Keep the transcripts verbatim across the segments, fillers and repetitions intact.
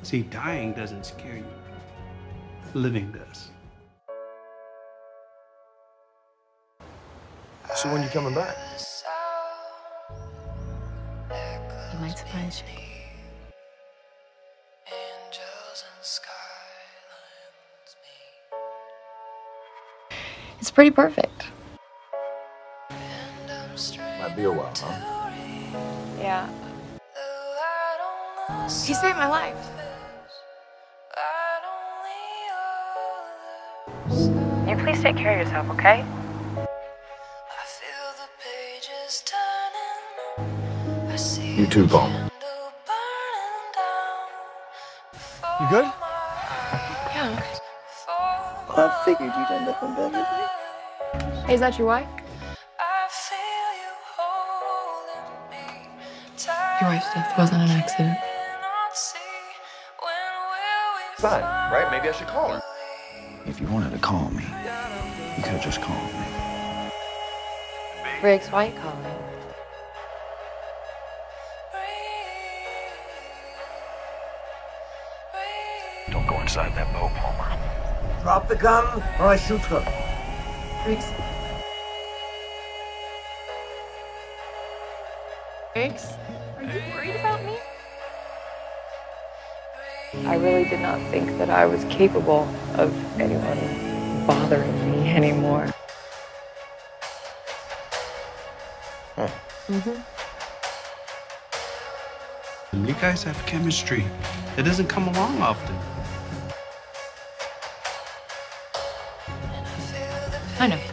See, dying doesn't scare you. Living does. So when you coming back? He might surprise you. It's pretty perfect. Might be a while, huh? Yeah. He saved my life. Can you please take care of yourself, okay? You too, Paul. You good? Yeah. I figured you'd end up in bed with me. Hey, is that your wife? Your wife's death wasn't an accident. Fine, right? Maybe I should call her. If you wanted to call me, you could have just called me. Riggs, why are you calling? Don't go inside that boat, Palmer. Drop the gun or I shoot her. Riggs? Riggs? Are you worried about me? I really did not think that I was capable of anyone bothering me anymore. Huh. Mm-hmm. You guys have chemistry. It doesn't come along often. I know.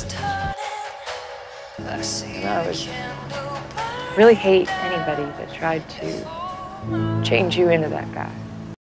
And I would really hate anybody that tried to change you into that guy.